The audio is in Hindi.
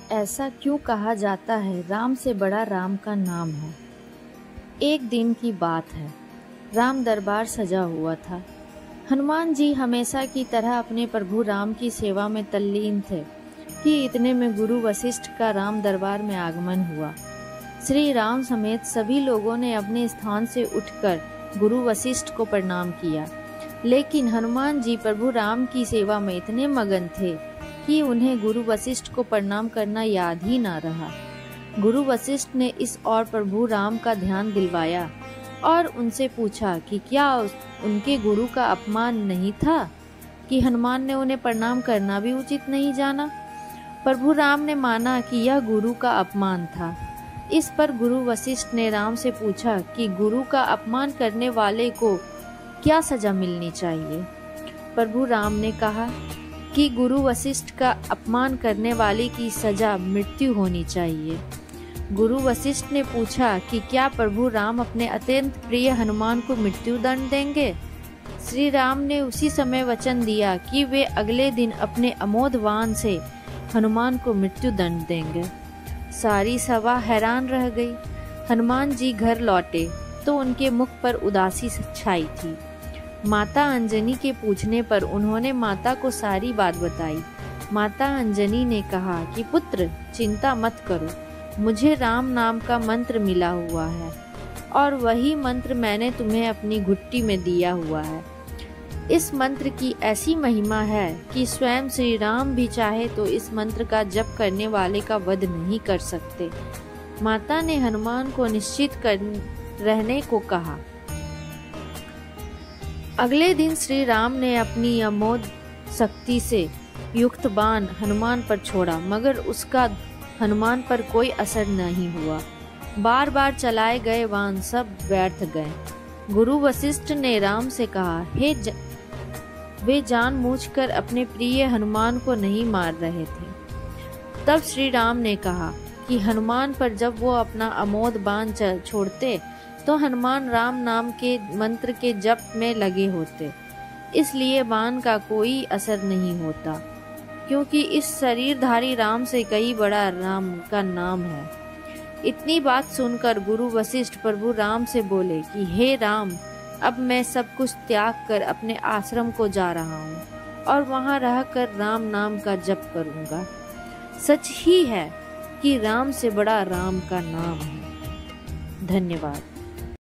ऐसा क्यों कहा जाता है, राम से बड़ा राम का नाम है। एक दिन की बात है, राम दरबार सजा हुआ था। हनुमान जी हमेशा की तरह अपने प्रभु राम की सेवा में तल्लीन थे कि इतने में गुरु वशिष्ठ का राम दरबार में आगमन हुआ। श्री राम समेत सभी लोगों ने अपने स्थान से उठकर गुरु वशिष्ठ को प्रणाम किया, लेकिन हनुमान जी प्रभु राम की सेवा में इतने मगन थे कि उन्हें गुरु वशिष्ठ को प्रणाम करना याद ही ना रहा। गुरु वशिष्ठ ने इस और प्रभु राम का ध्यान दिलवाया और उनसे पूछा कि क्या उनके गुरु का अपमान नहीं था कि हनुमान ने उन्हें प्रणाम करना भी उचित नहीं जाना। प्रभु राम ने माना कि यह गुरु का अपमान था। इस पर गुरु वशिष्ठ ने राम से पूछा कि गुरु का अपमान करने वाले को क्या सजा मिलनी चाहिए। प्रभु राम ने कहा कि गुरु वशिष्ठ का अपमान करने वाले की सजा मृत्यु होनी चाहिए। गुरु वशिष्ठ ने पूछा कि क्या प्रभु राम अपने अत्यंत प्रिय हनुमान को मृत्यु दंड देंगे। श्री राम ने उसी समय वचन दिया कि वे अगले दिन अपने अमोघ वाहन से हनुमान को मृत्यु दंड देंगे। सारी सभा हैरान रह गई। हनुमान जी घर लौटे तो उनके मुख पर उदासी छाई थी। माता अंजनी के पूछने पर उन्होंने माता को सारी बात बताई। माता अंजनी ने कहा कि पुत्र, चिंता मत करो, मुझे राम नाम का मंत्र मिला हुआ है और वही मंत्र मैंने तुम्हें अपनी घुट्टी में दिया हुआ है। इस मंत्र की ऐसी महिमा है कि स्वयं श्री राम भी चाहे तो इस मंत्र का जप करने वाले का वध नहीं कर सकते। माता ने हनुमान को निश्चित रहने को कहा। अगले दिन श्री राम ने अपनी अमोघ शक्ति से युक्त बाण हनुमान पर छोड़ा, मगर उसका हनुमान पर कोई असर नहीं हुआ। बार बार चलाए गए बाण सब व्यर्थ गए। गुरु वशिष्ठ ने राम से कहा, वे जानबूझकर अपने प्रिय हनुमान को नहीं मार रहे थे। तब श्री राम ने कहा कि हनुमान पर जब वो अपना अमोघ बाण छोड़ते तो हनुमान राम नाम के मंत्र के जप में लगे होते, इसलिए बाण का कोई असर नहीं होता, क्योंकि इस शरीरधारी राम से कई बड़ा राम का नाम है। इतनी बात सुनकर गुरु वशिष्ठ प्रभु राम से बोले कि हे राम, अब मैं सब कुछ त्याग कर अपने आश्रम को जा रहा हूँ और वहाँ रहकर राम नाम का जप करूँगा। सच ही है कि राम से बड़ा राम का नाम है। धन्यवाद।